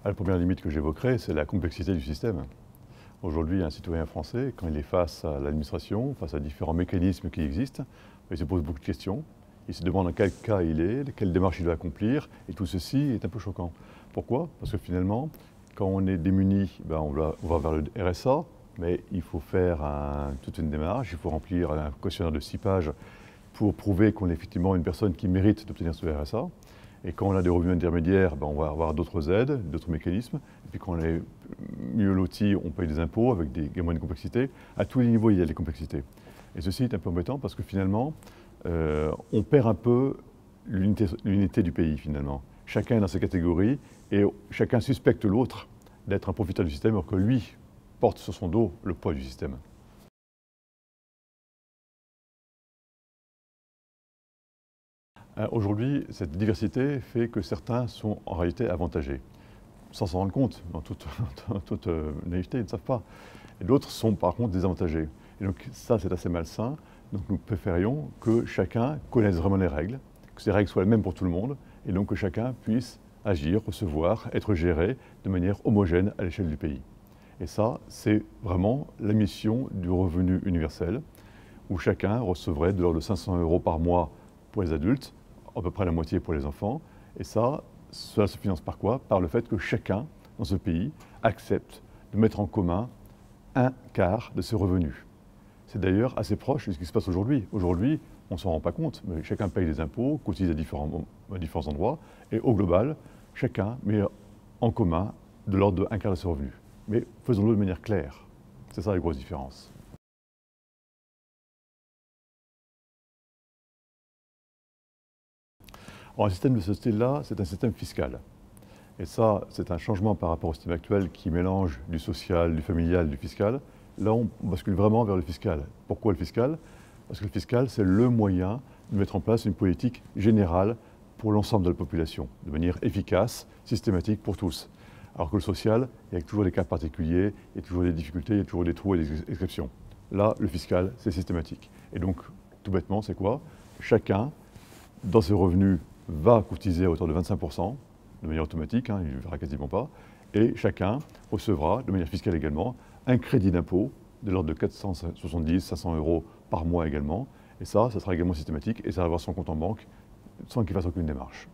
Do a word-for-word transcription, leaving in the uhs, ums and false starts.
La première limite que j'évoquerai, c'est la complexité du système. Aujourd'hui, un citoyen français, quand il est face à l'administration, face à différents mécanismes qui existent, il se pose beaucoup de questions. Il se demande dans quel cas il est, quelle démarche il doit accomplir, et tout ceci est un peu choquant. Pourquoi? Parce que finalement, quand on est démuni, ben on, va, on va vers le R S A, mais il faut faire un, toute une démarche, il faut remplir un questionnaire de six pages pour prouver qu'on est effectivement une personne qui mérite d'obtenir ce R S A. Et quand on a des revenus intermédiaires, ben on va avoir d'autres aides, d'autres mécanismes. Et puis quand on est mieux loti, on paye des impôts avec des gamins de complexité. À tous les niveaux, il y a des complexités. Et ceci est un peu embêtant parce que finalement, euh, on perd un peu l'unité du pays finalement. Chacun est dans ses catégories et chacun suspecte l'autre d'être un profiteur du système alors que lui porte sur son dos le poids du système. Aujourd'hui, cette diversité fait que certains sont en réalité avantagés, sans s'en rendre compte, en toute, en toute naïveté, ils ne savent pas. Et d'autres sont par contre désavantagés. Et donc ça, c'est assez malsain. Donc nous préférions que chacun connaisse vraiment les règles, que ces règles soient les mêmes pour tout le monde, et donc que chacun puisse agir, recevoir, être géré de manière homogène à l'échelle du pays. Et ça, c'est vraiment la mission du revenu universel, où chacun recevrait de l'ordre de cinq cents euros par mois pour les adultes, à peu près la moitié pour les enfants. Et ça, cela se finance par quoi? Par le fait que chacun dans ce pays accepte de mettre en commun un quart de ses revenus. C'est d'ailleurs assez proche de ce qui se passe aujourd'hui. Aujourd'hui, on ne s'en rend pas compte, mais chacun paye des impôts, cotise à différents, à différents endroits, et au global, chacun met en commun de l'ordre d'un quart de ses revenus. Mais faisons-le de manière claire. C'est ça la grosse différence. Alors, un système de ce style-là, c'est un système fiscal. Et ça, c'est un changement par rapport au système actuel qui mélange du social, du familial, du fiscal. Là, on bascule vraiment vers le fiscal. Pourquoi le fiscal? Parce que le fiscal, c'est le moyen de mettre en place une politique générale pour l'ensemble de la population, de manière efficace, systématique pour tous. Alors que le social, il y a toujours des cas particuliers, il y a toujours des difficultés, il y a toujours des trous et des exceptions. Là, le fiscal, c'est systématique. Et donc, tout bêtement, c'est quoi? Chacun, dans ses revenus, va cotiser à hauteur de vingt-cinq pour cent, de manière automatique, hein, il ne verra quasiment pas, et chacun recevra, de manière fiscale également, un crédit d'impôt de l'ordre de quatre cent soixante-dix à cinq cents euros par mois également. Et ça, ça sera également systématique et ça va avoir son compte en banque sans qu'il fasse aucune démarche.